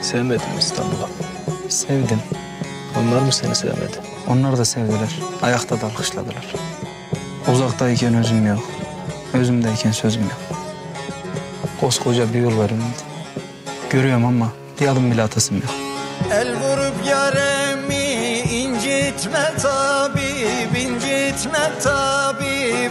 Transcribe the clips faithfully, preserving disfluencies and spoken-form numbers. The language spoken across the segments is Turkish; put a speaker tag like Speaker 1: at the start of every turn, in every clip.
Speaker 1: Sevmedin mi İstanbul'u?
Speaker 2: Sevdim.
Speaker 1: Onlar mı seni sevmedi?
Speaker 2: Onlar da sevdiler. Ayakta da alkışladılar. Uzaktayken özüm yok. Özümdeyken sözüm yok. Koskoca bir yol var önümde. Görüyorum ama bir adım bile atasım yok.
Speaker 3: El vurup yaremi incitme tabip, incitme tabip.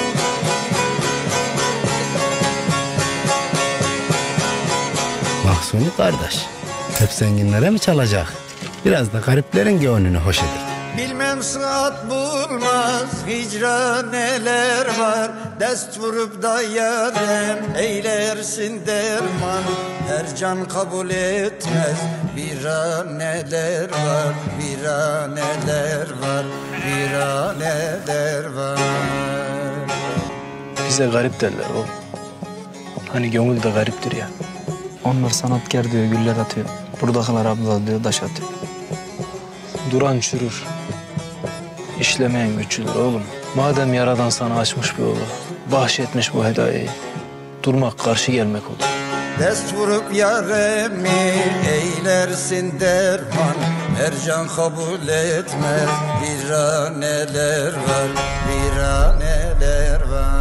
Speaker 4: Mahsuni kardeş, hep zenginlere mi çalacak? Biraz da gariplerin gönlünü hoş edin.
Speaker 3: Bilmem sıhhat bulmaz, hicran neler var. Dest vurup da yarem eylersin derman. Her can kabul etmez, bir an neler var. Bir an neler var, bir an neler var.
Speaker 1: Bize garip derler oğlum. Hani gönül de gariptir ya.
Speaker 2: Onlar sanatkar diyor, güller atıyor. Buradakiler abla diyor, taş atıyor.
Speaker 1: Duran çürür. İşlemeyen güçlüdür oğlum. Madem Yaradan sana açmış bir yolu, bahşetmiş bu hediyeyi, durmak karşı gelmek olur.
Speaker 3: Dest vurup yaremi eylersin derman. Her can kabul etmez, bir an neler var, bir an neler var.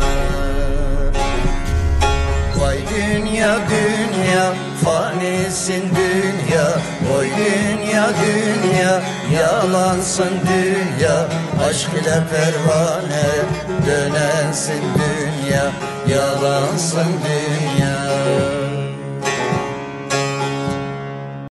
Speaker 3: Vay dünya dünya, fanisin dünya. Vay dünya dünya, yalansın dünya. Aşk ile pervane, dönensin dünya. Yalansın dünya.